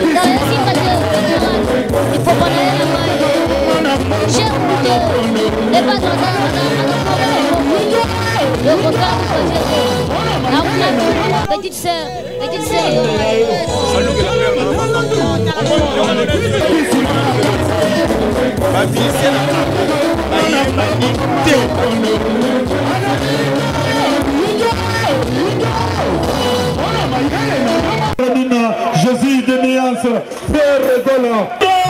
Petite sœur, petite sœur. Jésus de Niance, frère Gola.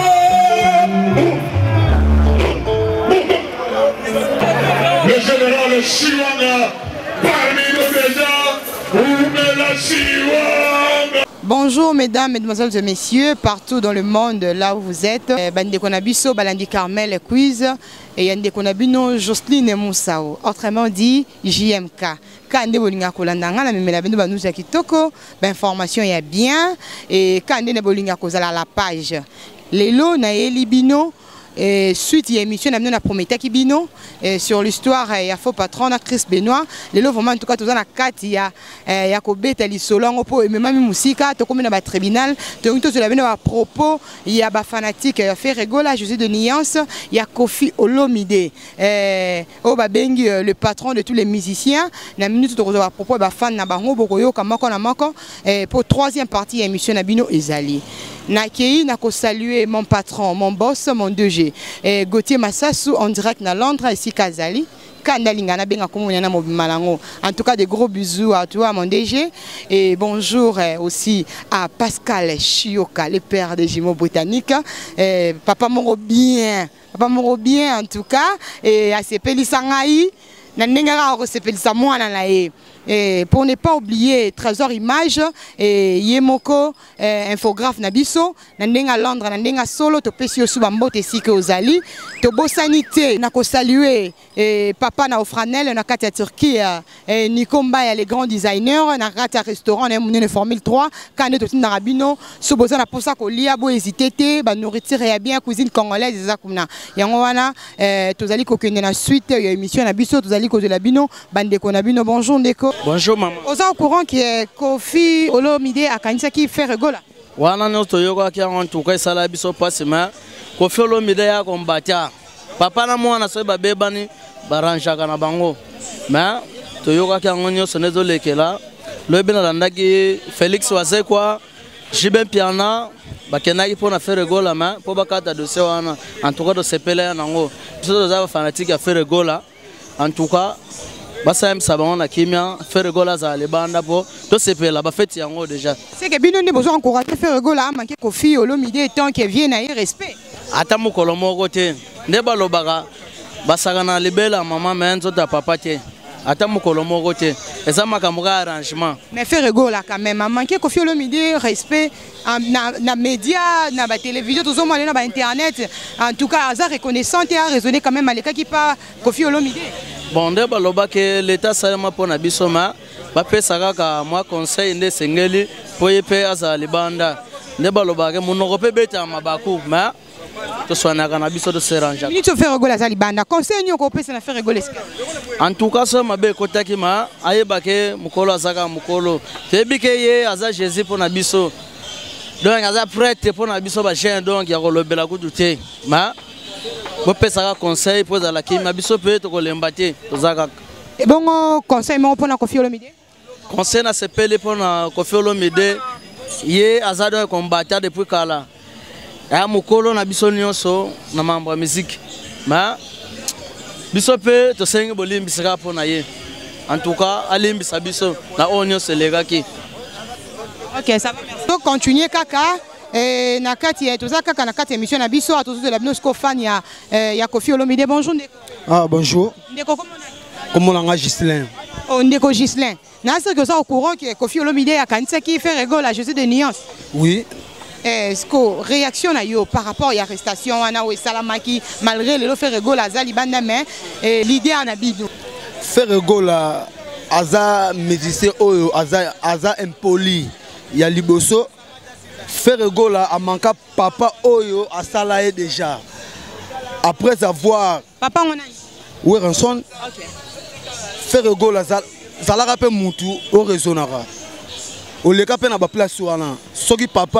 Le général Chiwanga, parmi nos présidents, Oumela Chiwanga. Bonjour mesdames, mesdemoiselles et messieurs, partout dans le monde, là où vous êtes. Bande Konabiso, Balandi Carmel Quiz et Yande Konabino, Jocelyne Moussao. Autrement dit, JMK. Quand on a kolandanga na memela bendo banuza kitoko, information ya bien et quand on a bolinga kozala la page. Lelo na elibino suite à l'émission, nous avons promis Kibino sur l'histoire de faux patron Chris Benoît. Les lots vraiment en tout cas tous en 4 il y a Kobeta Lisolongo pour même musique to comme dans tribunal donc tous la à propos il y a ba fanatique il y a fait rigola José de Niance il y a Kofi Olomide au babengi le patron de tous les musiciens na minute to à propos ba fan na bango bokoyo kamako na mako pour troisième partie de l'émission na bino ezali Nakei nako saluer mon patron, mon boss, mon 2G. Gauthier Massassou en direct na Londres ici Kazali. En tout cas, des gros bisous à toi, mon DG. Et bonjour aussi à Pascal Chioka, le père des jumeaux britanniques. Papa Moro bien en tout cas. Et à Sepeli Sangaï, et pour ne pas oublier Trésor Image et Yemoko infographe Nabiso Nandenga Londres Nandenga Solo to pesi osuba mbote sike ozali to bosanité nako saluer papa na Ofranel na kati ya Turquie Nikomba ya les grands designers na kati ya restaurant na munene Formule 3 kande to tinda rabino so bozana posa ko lia bo hésiter ba nourriture ya bien cuisine congolaise ezakumna yango wana tozali ko kende na suite ya émission na biso tozali ko de la bino bande ko na bino bonjour ndeko. Bonjour maman. Vous êtes au courant que Kofi Olomide a kanisa qui fait rigola. Wana no toyoka ki en tout cas sala biso passement Kofi Olomide ya combattre. Papa na mwana so ba bebani baranja kana bango. Mais toyoka ki ngonyo sonezo lekela. Le bina landaki Félix Wazekwa Jiben Piana bakenaki pona faire rigola mais po bakata dossier wana en tout cas de sepela nango. Biso za fanatique ya faire rigola. En tout cas basa msabon na kimia faire rigola za le banda po to sepela ba fête yango déjà c'est que bino ne besoin encourager faire rigola manquer Kofi Olomide tant que vient na respect ata mukolo moko te nde balobaka basaka na libela maman menzo ta papa te ata mukolo moko te eza makambo ka arrangement mais faire rigola quand même manquer Kofi Olomide respect na média na ba télévision tout monde na ba internet en tout cas ça reconnaissant et a raisonné quand même aleka qui pas Kofi Olomide. Bon, nde baloba ke l'état salama pona bisoma ba pesa kaka moi conseil nde sengeli po yepe aza libanda nde baloba ke munoko pe beta mabaku mais to swana kana biso de seranja ni to faire rigoler za libanda conseil nyoko pesa na faire rigoler en tout cas ça mabe kotaki ma ayeba ke mukolo azaka mukolo tebi ke ye aza Jésus pona biso donc aza prêtre pona biso ba jeune donc ya kolobela kuduté mais vous pouvez faire un conseil pour la qui m'a biso peut to lembate tozaka et bon conseil mo pona Kofi Olomide conseil na sepele pona Kofi Olomide ye azado combattre depuis kala ya mukolo na biso nyonso na mambo ya musique mais biso peut to sengi bolimbi sika pona ye en tout cas alimbi sa biso na onyo selegaki. OK ça va merci donc continuer kaka et nakati ya tozaka kana kati émission na biso atozo de la binosko fan ya Kofi Olomide bonjour ndeko. Ah bonjour. Ndeko comment on a Gislain. Oh ndeko Gislain. Na c'est que ça au courant que Kofi Olomide a kanisa qui fait rigole à José de Niance. Oui. Est-ce que réaction à yo par rapport à l'arrestation ana ou salamaki malgré le fait rigole à Zalibanda mais l'idée en abidou. Faire rigole à Aza médicien oyo Aza impoli ya liboso. Faire rigole à manka papa oyo a salaé déjà. Après avoir papa on a oui ranson. OK. Faire rigole à Zala rappelle mutu au raisonnara. O le ka pe na ba place wana. Soki papa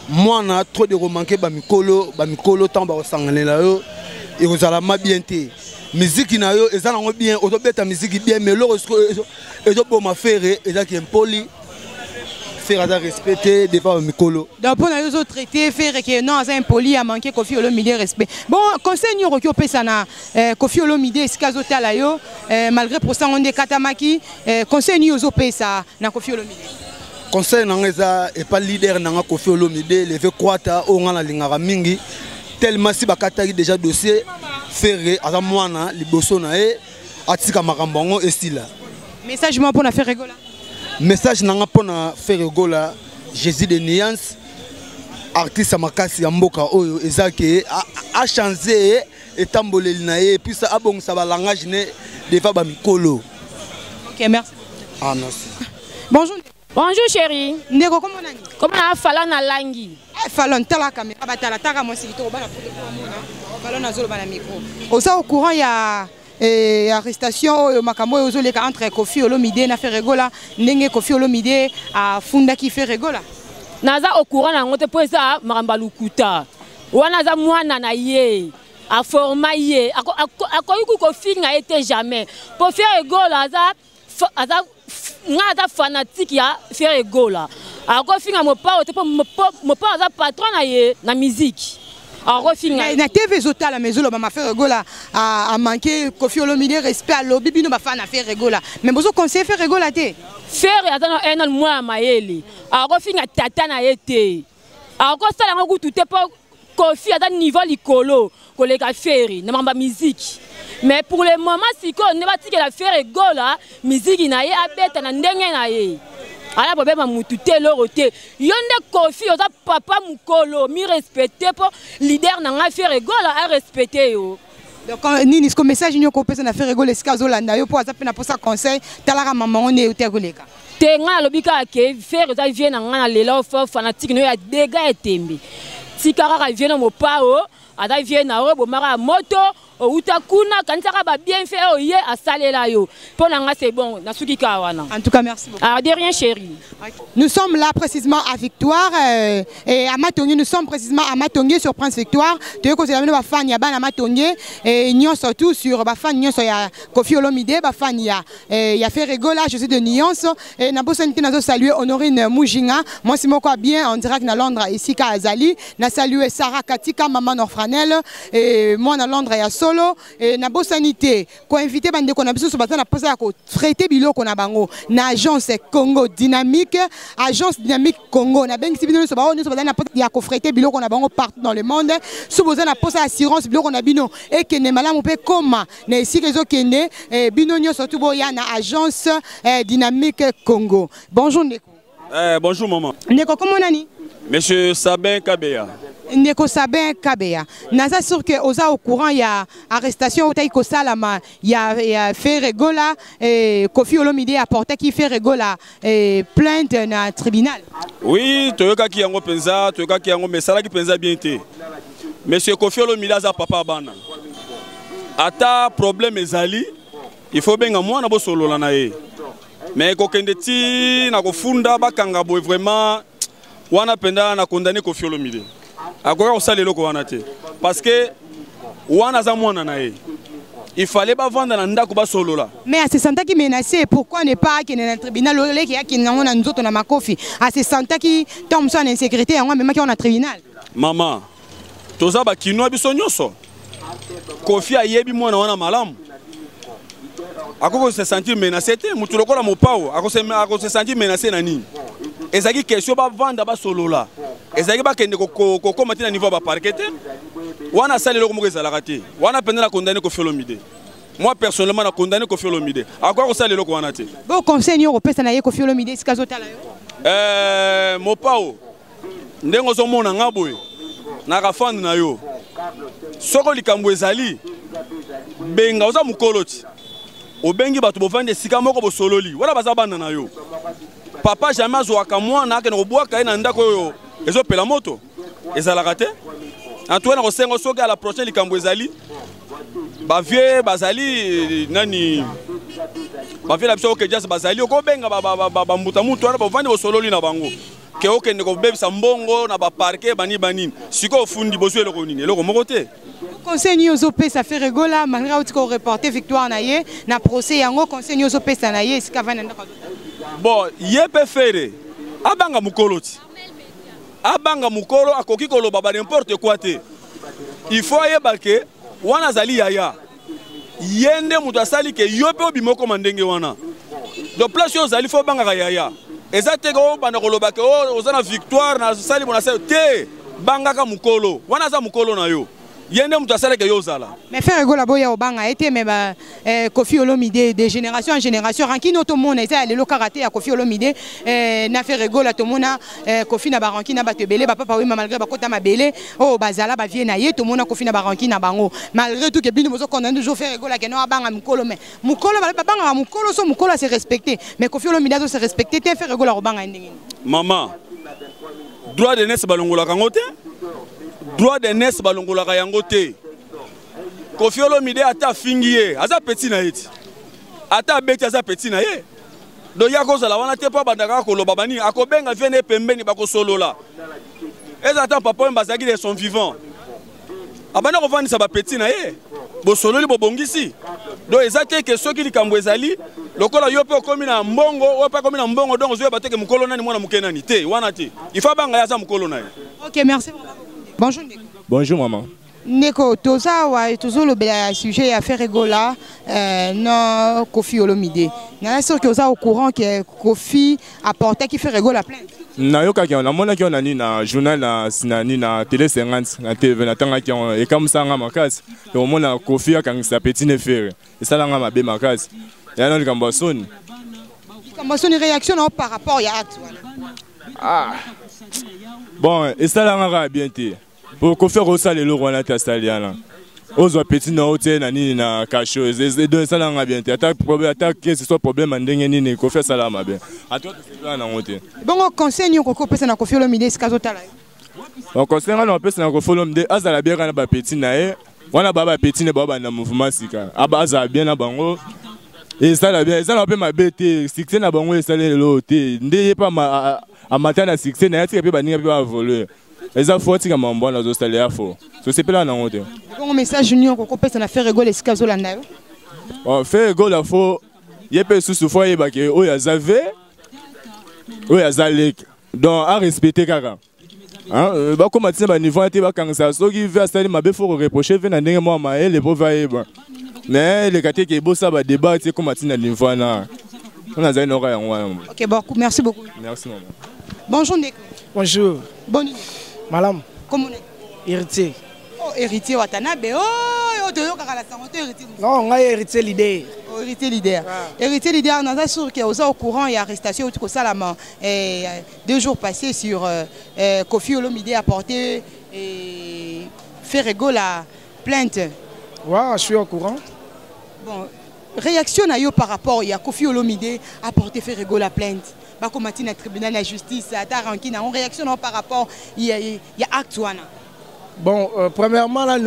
mwana trop de romanquer ba mikolo tamba osanganela yo et ozala ma bien te musique na yo ezana ngo bien ozobeta musique bien mais lo ezo ma faire eza ki impoli faire à respecter devant mikolo donc pour les autres traités faire que non c'est impoli à manquer Koffi Olomide respect bon conseil nyoro ki opesa na Koffi Olomide sikazo tala yo malgré procès on de katamaki conseil nyoro opesa na Koffi Olomide conseil nangeza et pas leader nanga Koffi Olomide lever croata o ngana lingara mingi tellement si bakataki déjà dossier faire aza mwana liboso na e atika makambongo estila message moi pour na faire rigola message nanga pona faire rigola Jésus de Nuance artiste makasi ya mboka oyo ezake a changer etamboleli na e puis ça abongisa ba langage ne devant ba mikolo. OK merci. Ah merci. Bonjour. Bonjour chérie. Ndeko comment nani? Comment na Fallon na langi? Fallon tala caméra batala taka mo sikito bana pour mona. Fallon na zolo bana micro. Osa au courant ya arrestation makambo ozoleka entre Koffi Olomide na Ferregola ndenge Koffi Olomide a funda ki Ferregola. Naza au courant na ngote po ça maramba lukuta. Wana za mwana na ye. A forma ye. Akoyuku Koffi nga été jamais. Pour Ferregola aza nga fanatique ya Ferregola. Koffi nga mo pa aza patron na ye na musique. Na TV Zotala mais Zolo ma Ferregola a manqué Koffi Olomide respect à lobby bino ba fan na Ferregola mais bozo conseil Ferregola te faire atana un mois maele Koffi nga tata na été sala ngo tout te po Koffi à niveau likolo koleka faire na mamba musique mais pour le moment siko ne ba tike la Ferregola musique na ye abeta na ndenge na ye ala problème mutu te lorote yonde Koffi oza papa mukolo mi respecter pour leader na nga Ferregola a respecter yo donc nini ce message nyoko pesa na Ferregola eskazo landa yo po azape na posa conseil talaka maman on est koleka te nga lobika ke faire za vient na nga na lela fo fanatique no ya dega etembe tikara vient na mopao ada vient na robo mara moto utakuna kansaka ba bien fait oye asalela yo pona nga c'est bon na suki ka wana en tout cas merci beaucoup de rien chérie. Nous sommes là précisément à Victoire et à Matongué nous sommes précisément à Matongué sur Prince Victoire tu ko c'est ba fan ya bana Matongué et nyon surtout sur ba fan nyon so ya Koffi Olomide ba fan ya Ferregola Jésus de Nuance et na bosonité nazo saluer Honorine Mujinga moi c'est moko bien en direct na Londres ici ka Azali na saluer Sarah Katika maman Orfranel et moi na Londres ya solo et na bosanité ko inviter bande ko na biso so batana posa ya ko traiter biloko na bango na agence Congo Dynamique Congo na bengi bino so ba oni so batana posa ya ko traiter biloko na bango partout dans le monde so bozana posa assurance biloko na bino et que ne malamu pe koma na esi rezo kende bino nyo surtout boya na agence Dynamique Congo. Bonjour Ndeko. Bonjour maman. Ndeko comment nani? Monsieur Sabin Kabeya. Ndeko Sabin Kabeya. Naza sûr que oza au courant il y a arrestation au taiko salama il y a Ferregola et Koffi Olomide a porté qui Ferregola plainte na tribunal. Oui, toyoka ki yango penza, toyoka ki yango mesala ki penza bien te. Monsieur Koffi Olomide a papa bana. Ata problème ezali, il faut benga mwana bo solo la na ye. Mais kokende ti na kofunda bakanga boy vraiment wana penda na condamné Koffi Olomide. Akoka osala loko wana te parce que wana za mwana na ye. Il fallait pas vendre na ndako ba solo la. Mais à se sentir qui menacé pourquoi ne pas qu'il na tribunal le qui a qui na nous autres na makofi à se sentir qui tombe sur insécurité en même qui on a tribunal. Maman toza ba kino biso nyonso. Koffi ayebi mwana wana malamu. Ako se sentir menacé te mutu lokola mopao ako se sentir menacé na nini. Ezaki question ba vendre ba solo la. Ezaki ba kende ko komati na niveau ba parquet. Wana sali loko moko ezalaka te. Wana penda na condamné Koffi Olomide. Moi personnellement na condamné Koffi Olomide. Akwa ko sali loko wana te. Bon conseil nyoro pesa na ye Koffi Olomide sikazo tala yo. Mopao. Ndengo zo mona ngaboy. Na kafandi na yo. Soko likambo ezali. Benga oza mukoloti. Obengi bato bovande sika moko bo sololi. Wala baza bana na yo. Papa jamais azwaka mwana akena kobwaka ye na ndako oyo ezopela moto. Ezalaka te. Antoine Rosengo soki à la prochaine likambo ezali. Ba vie bazali nani. Ba vie la biso ke jazz bazali ko benga ba mbuta mutu wana bovande bo sololi na bango. ke okende kobebisa mbongo na baparke bani siko ofundi bozwi eloko nini eloko moko te. Conseil nyozo pesa fait rigola malgré autre qu'on reporter victoire na ye na procès yango conseil nyozo pesa na ye sika vana ndaka. Bon ye pe fere abanga mukolo ti abanga mukolo akoki koloba ba n'importe quoi te. Il faut yeba ke wana zali yaya yende mutu asali ke yo pe obimoko mandenge wana donc place yo zali fo banga yaya ezate ko bana koloba ke ozana victoire na sali bona te banga ka mukolo wana za mukolo na yo yende mutu asali ke yo zala. Mais faire rigola boya obanga été mais ba Koffi Olomide de génération en génération rankino to mona eza le karaté ya Koffi Olomide na faire rigola to mona Koffi na barankina batebele ba papa oui malgré ba kota mabele oh bazala ba vie na ye to mona Koffi na barankina bango malgré tout que bino mozo qu'on toujours faire rigola que no abanga mukolo mais mukolo ba banga mukolo so mukolo c'est respecté mais Koffi Olomide so c'est respecté te faire rigola obanga ndenge. Maman droit de naissance balongola kangote droit de naissance balongola yangote. Koffi Olomide ata fingiye aza petit na yeti ata beti aza petit na ye do ya kozala wana te pa bandaka koloba bani akobenga vienne pembeni bako solola ezata papa mbazaki de son vivant abana ko vandi sa ba petit na ye bo sololi bo bongisi do ezate ke soki likambo ezali lokola yo pe okomi na mbongo o pa komi na mbongo donc zo bateke mukolo nani mwana mukenani te wana te il faut banga ya za mukolo na ye. OK merci. Bonjour Ndeko. Bonjour maman. Ndeko toza wa toujours le sujet à faire rigola non Koffi Olomide. Na sûr que vous au courant que Koffi apportait qui fait rigola plein. Na yoka ki on mona ki on ani na journal na sinani na télé 50 na TV na tanga ki on e comme ça nga makasi. To mona Koffi akangisa petit ne faire. Et ça nga mabe makasi. Ya non likambo soni. Likambo soni réaction par rapport ya acte. Ah. Bon, et ça nga bien té. Pour Koffi Rosa le wana ta saliana. Ozo petit na hôtel na nini na cacho. Et donc ça nga bien té. Attaque problème attaque que ce soit problème ndenge nini Koffi sala mabe. A toi c'est là na hôtel. Bon conseil nyoko ko pesa na Koffi Olomide sikazo tala. On conseil na pesa na Koffi Olomide azala bien na ba petit na ye. Wana baba petit ne baba na mouvement sika. Aba azala bien na bango. Et ça la bien, ça la peut ma bête, succès na bango et ça le loté. Ndeye pas ma à matin na succès na yati pe ba ninga pe ba voler. Les affaires qui comme bon dans hostel ya fo. So c'est pas là na honte. Bon message junior ko pesa na faire rigoler sikazo la ndayo. On fait rigole la fo. Yepé sous fois yeba ke o ya zave. O ya zalek. Donc à respecter kaka. Hein, ba comment ba niveau te ba kangsa so qui veut ça mabe faut reprocher venir ndenge moi ma le pauvre yeba. Mais les gars qui bossent à débat, c'est comme Martin Nivana. On a un oreille en moi. Ok, beaucoup. Merci beaucoup. Merci maman. Bonjour Ndeko. Bonjour. Bonne nuit. Madame. Comment on est? Héritier. Oh, héritier Watanabe. Oh, de yo kaka la sangoto héritier. Non, on a héritier leader. Oh, héritier leader. Héritier leader, on a sûr que au courant il y a arrestation au Salama. 2 jours passés sur Koffi Olomide a porté et fait rigoler la plainte. Ouais, je suis au courant. Bon, réaction à yo par rapport à Koffi Olomide a porté fait rigoler la plainte. Bah comme matin le tribunal de la justice à Tarankina, on réaction par rapport il y a acte wana. Bon, premièrement là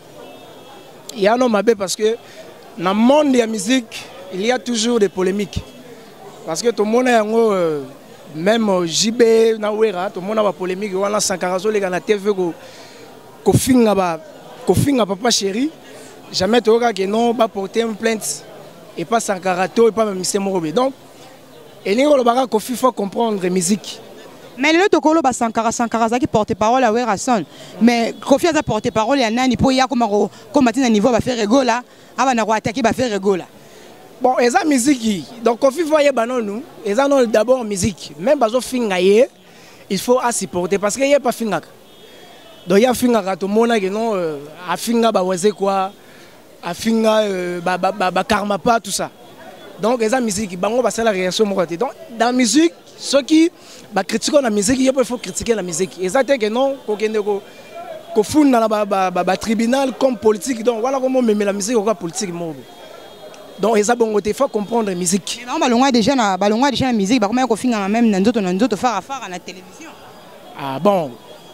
il y a un homme parce que dans le monde de la musique, il y a toujours des polémiques. Parce que tout le monde est même JB Nawera, tout le monde a des polémiques, on a Sankarazo les gars na TV Koffi n'a papa chéri. Jamais tu auras que non va porter une plainte et pas Sankarato et pas même M. Morobe. Donc, et il Koffi faut comprendre la musique. Mais le tokolo ba Sankara qui porte parole à Werason. Mais Koffi a porté parole à Nani pour y a comme à niveau va faire rigola, avant na attaquer va faire rigola. Bon, et ça musique. Donc Koffi voyait banon nous, et ça non d'abord musique. Même bazo fingaye, il faut à supporter parce qu'il y a pas fingak. Donc il y a finga tout le monde qui non a finga ba wazé quoi. A finga karma pas tout ça. Donc les musique bango ba la réaction moi donc dans la musique ceux qui ba critiquer la musique il faut critiquer la musique et ça que non ko fund dans la tribunal comme politique donc voilà comment même la musique quoi politique moi donc ça bon il faut comprendre la musique non balonga déjà la musique ba comment ko finga même dans d'autres fara à la télévision ah bon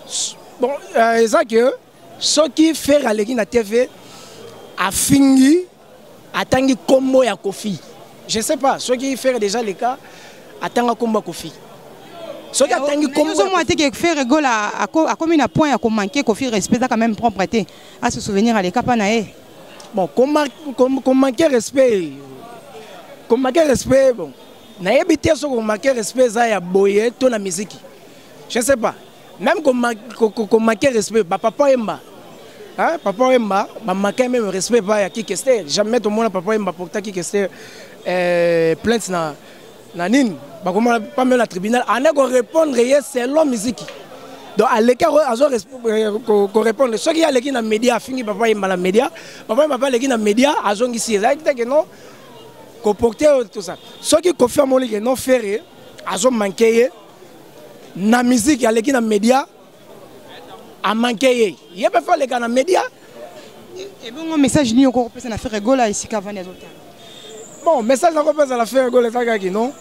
ça que ceux qui fait à l'équipe na TV a fini atangi combo ya Koffi. Je sais pas, ceux qui font déjà les cas attendent combo Koffi. Ce qui a tangi comme nous avons été que faire rigole à comme un point à manquer Kofi respect quand même propreté à se souvenir à les capanae. Bon, comme manquer respect. Comme manquer respect, bon. Na habité sur comme manquer respect ça ya boyer ton la musique. Je sais pas. Même comme manquer respect, papa Emba. Hein, papa Emba, manquer même respect pas à qui que c'était. Jamais tout le monde papa Emba pour ta qui que c'était plainte na nine. Bah comment pas même la tribunal. On a répondre selon musique. Donc à l'écart qu'on répondre. Ce qui a l'équipe dans les médias fini papa Emba la média. Papa Emba pas l'équipe dans les médias à zone ici. Ça dit que non. Comporter tout ça. Ce qui confirme que non faire à zone manquer. Na musique, il y a des médias à manquer. Il y a pas les gars dans les médias. Et bon, message ni encore personne à faire rigole ici qu'avant les autres. Bon, message encore personne à faire rigole ça qui non.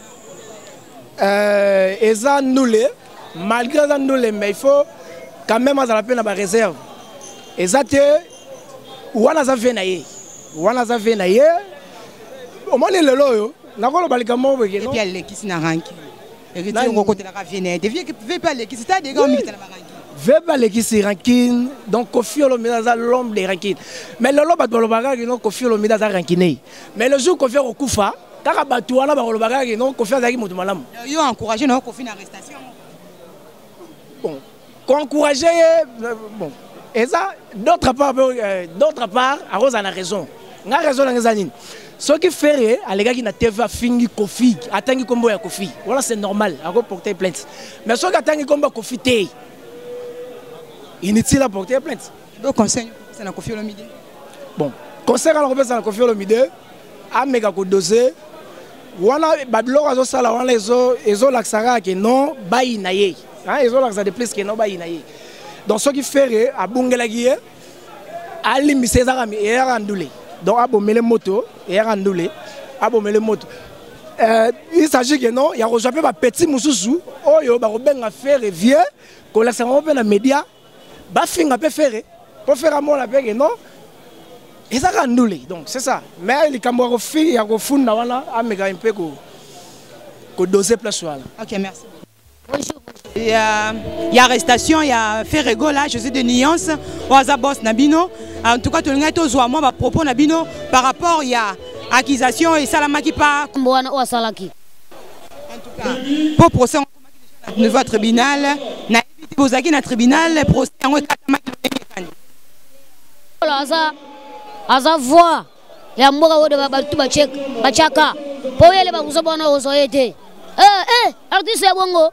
Et ça nous malgré ça nous mais il faut quand même à la peine à la réserve. Et ça te wana za venaye. Wana za venaye. Au moins le loyo, na ko lo balikamo we et puis elle qui s'na ranki. Et côté la ravienne veut pas les qui c'est des gars militaires veut pas les qui se rankin donc Kofi Olomide za l'homme des rankines mais le loba do baga qui non Kofi Olomide za rankiné mais le jour Kofi okufa kaka batu wana ba baga qui non Kofi azaki moto malamu yo encourager non Kofi na arrestation bon encourager bon et ça d'autre part à Rose a raison nga raison na ngazanine. Ce qui fait à les gars qui n'a pas fini Kofi, attendent combo à Kofi. Voilà, c'est normal, à porter plainte. Mais ceux qui attendent combo à Kofi, inutile à porter plainte. Donc, conseil, c'est la Kofi Olomide. Bon, conseil à la Kofi Olomide, à méga dossier. Voilà, Babylon a ça là, les autres l'axara qui non, baï naïe. Les autres l'axara de plus que non, baï naïe. Donc, ce qui fait à Bungelagui, à l'immiscer et à Randoulé. Donc, abommer les motos et randoulé, abommer les motos. Il s'agit que non, il y a rejoint un petit moussou, oh yo, bah Robin a fait vieux, qu'on laisse un peu dans les médias, bah fin a peu faire, pour faire un mot la paix non, et ça randoulé. Donc c'est ça. Mais les camarades filles, il y a un fond là, à méga un peu que doser place là. Ok, merci. Bonjour. Il y a arrestation, il y a fait rigole là, je suis de nuance, Oaza Boss Nabino. En tout cas, tout le monde a moi propos Nabino par rapport il y a accusation et Salamaki pas. En tout cas, pour procès on nouveau tribunal, na posaki na tribunal procès en aza voix ya mboka wode batu bachaka po yele ba kuzobona ozoyete artiste ya bongo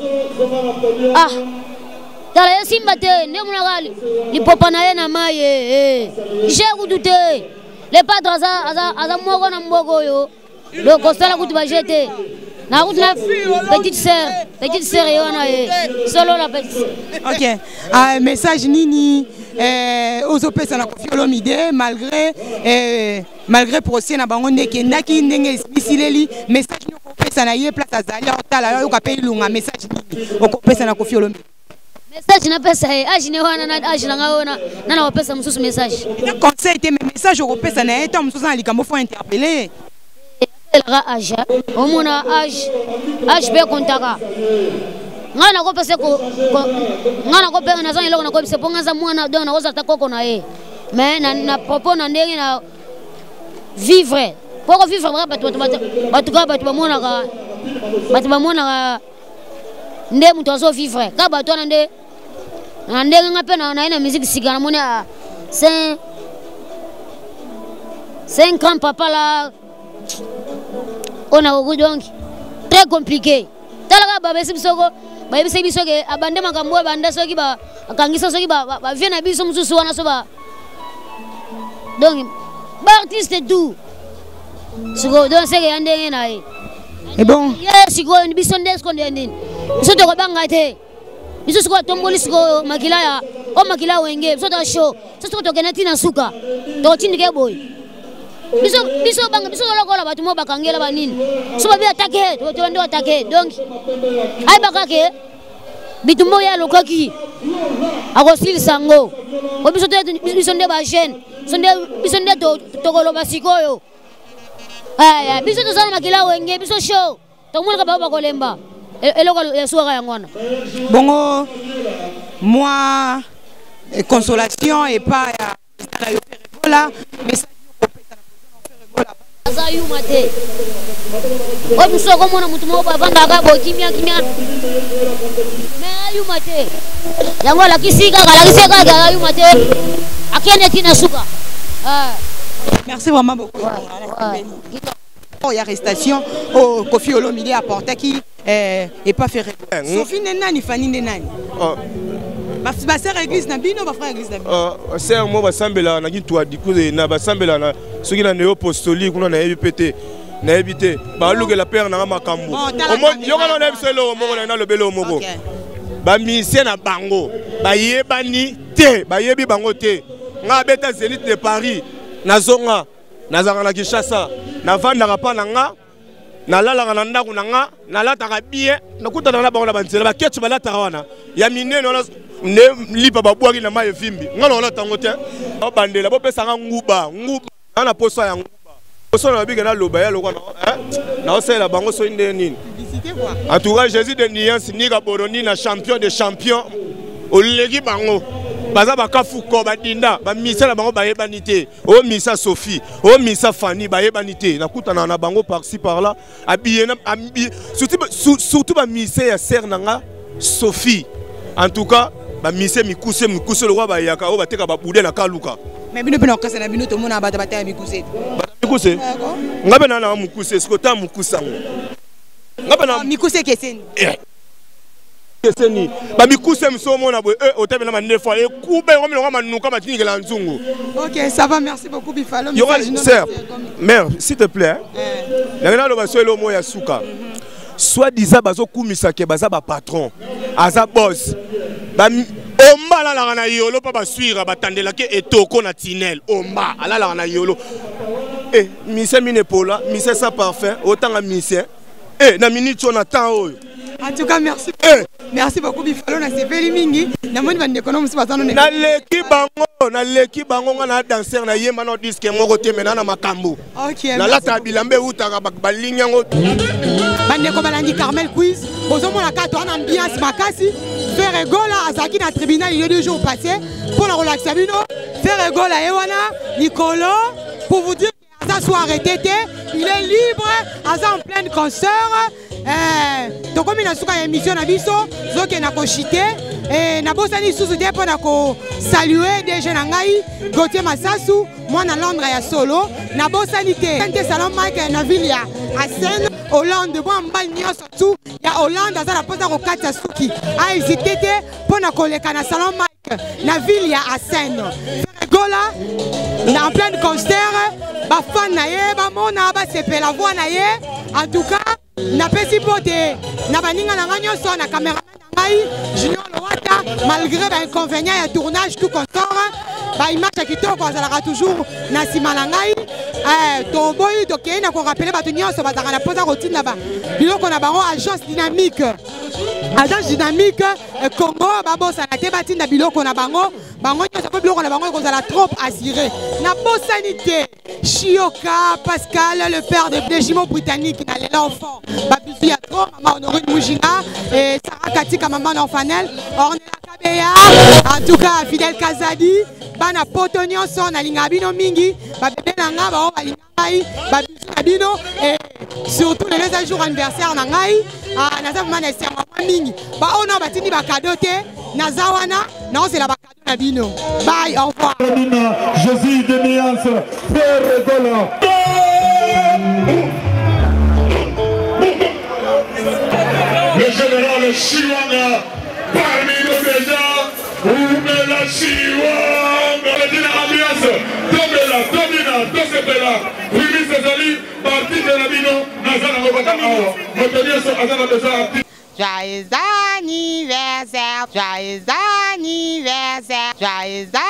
tala ya simba te ne munagali lipopa na ye na maye je kudute le padre aza moko na mbogo yo le kosala kutu bajete na kutu na petite sœur yona solo la petite. Ok, message nini aux opérations na Kofi Olomide malgré procès na bango ndeke ndaki ndenge bisileli message ni opesa na ye place azali otala yo kapeli lunga message nini okopesa na Kofi Olomide. Message na pesa ajine wana na ajina ngaona na opesa mususu message. Le conseil était mes messages opesa na eto mususu na likambo faut interpeller. Elra aja omona age be kontaka. Ngana ko pese ko ngana ko pe na zan iloko na ko pese ponga za mwana do na koza ta koko na ye. Mais na propos na ndenge na vivre. Pour vivre batu bamona ka nde mutu azo vivre. Ka batu na ndenge ngape na ina musique sika na mona 5 ans papa là on a beaucoup donc très compliqué. Talaka babesi bisoko babesi bisoke abande makambo banda soki ba akangisa soki ba vient na biso mususu wana so ba donc ba artiste tout siko donc c'est que ndenge na e et bon siko biso ndesko ndeni biso to banga te biso siko tomboli siko makila ya o makila wenge biso to show biso to kenati na suka to tindike boy biso banga biso lokola batu mo bakangela banini so ba bi attaquer to ndo attaquer donc ay bakake bitumbo ya lokaki akosil sango o biso nde ba jeune biso nde to koloba sikoyo biso to sana makila wenge biso show to mona ka ba kolemba eloko esuka yango wana bongo moi consolation et pas voilà mais aza yuma te oyo mosusu okomona motu moko bavandaka boye kimia me ayuma te yango alakisi kaka ayuma te akende tina suka. Merci vraiment beaucoup. Il y a arrestation au Koffi Olomide apporté qui est pas fait. Sophie Nenani, Fanny Nenani. Ma sœur église Nabino, ma frère église Nabino. C'est moi basambela na kitwa dikuze na basambela na soki na néo-apostolique kuna na EBPT na éviter ba luke la père na makambo. Yoka na ebselo mo na lobelo moko. Ba misien na bango, ba yebani te, ba yebi bango te. Nga beta Zénith de Paris, nazonga, nazanga na Kinshasa, na vandaka pa na nga, na lalaka na ndako na nga, na lataka bien, nakuta na bango na banzela, ba ketchu balataka wana. Ya minene wana ne lipa babwaki na maye vimbi. Nga na wana tango te. Ba bandela bo pesa nga nguba, na poso ya nguba. Poso na bika na loba ya lokwa na osela bango so inde nini. En tout cas, Jésus de Niance ni Gaboroni na champion de champion. Olegi bango. Baza bakafuko badinda ba misa na bango bayebanité o misa Sophie o misa Fanny bayebanité nakuta na bango par-ci par-là habillé surtout ba misa ya sœur nanga Sophie. En tout cas ba misa mikuse le roi ba yaka o bateka ba boudé na kaluka mais bino pena okasa na bino to mona bata bata mikuse mikuse ngabe na mukuse skota mukusango ngabe na mikuse keseni Keseni ba mikuse msomo na boye otabe na mane fois ekube ngombe ngoma manuka matini la nzungu. OK, ça va, merci beaucoup Bifalo. Sœur, mère, s'il te plaît. Nangana lo baso elo mo ya suka. Soit disant bazo kumisa ke baza ba patron, aza boss. Ba omba la na yolo pa ba suira batandela ke etoko na tinel. Omba ala la na yolo. Mise mine pola, mise sa parfait, autant a mise. Na minute on attend oyo. En tout cas, merci. Merci beaucoup Bifalo na sepeli mingi. Na moni bande kono musi batano ne. Na leki bango na danser na yema no disque moko te mena na makambo. OK. Na lata bilambe utaka balinga ngo. Bande ko balandi Carmel quiz. Bozomo na kato na ambiance makasi. Faire gola azaki na tribunal il y a 2 jours passés pour la relaxer bino. Faire gola ewana Nicolo pour vous dire qu'il soit arrêté, il est libre, en pleine concert. Donc comme il a une émission na biso, zoke na ko chité et na bosani sous de pour na ko saluer des jeunes ngai Gauthier Massasu, moi na Londres ya solo, na bosani te. Tente salon Mike na ville ya Asen Hollande, bon mbal nyonso tout, ya Hollande za la posa ko kata suki. A hésité te pour na koleka na salon Mike na ville ya Asen. Gola na en plein concert, ba fan na ye, ba mona ba sepe la voix na ye. En tout cas, na pesi pote na baninga na nyonso na caméraman na ngai Junior Lowata malgré ba inconvénients ya tournage tout consort ba image kitoko azalaka toujours na sima na ngai to boyi to kena ko rappeler ba nyonso bazaka na posa routine ba biloko na bango agence dynamique Congo babosa na te batinda biloko na bango nyonso po biloko na bango ekozala trop assuré na bosanité Chioka Pascal le père des jumeaux britanniques na l'enfant babisu ya trop maman Honorine Mujinga et Sarah Katika maman d'Orphanel Ornella Kabeya en tout cas Fidel Kazadi bana poto nyonso na linga bino mingi babebe na nga bao balinga ngai babisu na bino et surtout le 2 jours anniversaire na ngai naza vraiment na esengo mingi ba ono batindi ba cadeau te naza wana na ozela ba cadeau na bino bye au revoir Jésus de Niance Frère Gola le général Chiwanga parmi nos déjà Oumela Chiwanga le dîner ambiance Domina Tosepela Rumi Césali parti de la Bino Nazana Robakao Motonia sur Azana Beza Joyeux anniversaire, joyeux anniversaire, joyeux anniversaire.